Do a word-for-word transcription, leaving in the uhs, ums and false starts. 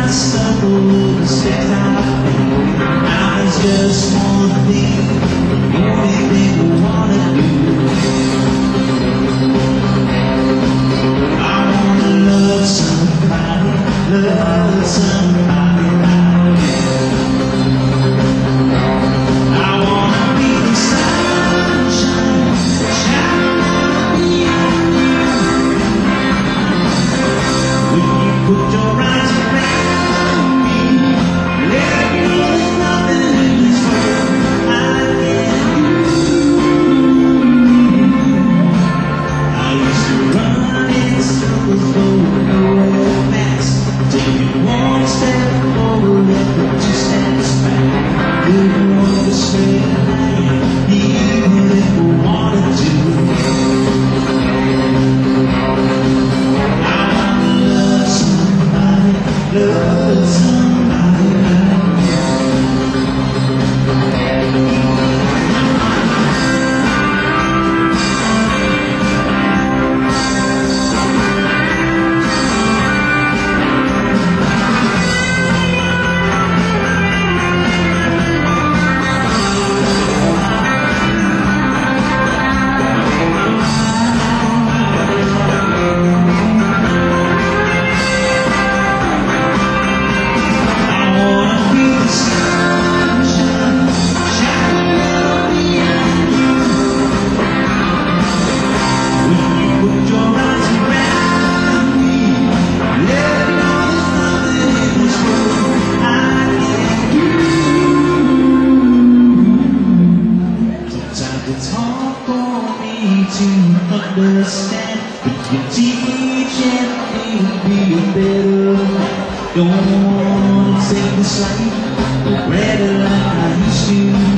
stumble, the steps I take. Now there's just one thing, the only thing I wanna do. I wanna love somebody, love somebody right now. I wanna be the sunshine, shining on you. When you put your arms around me, let me know there's nothing in this world I can't do. I used to run in circles, going nowhere fast, taking one step forward and two steps back. Didn't understand I am, even if I wanted to. I wanna love somebody, love somebody right understand, but you teach me to be a better man. Don't wanna take this life, rather like I used to.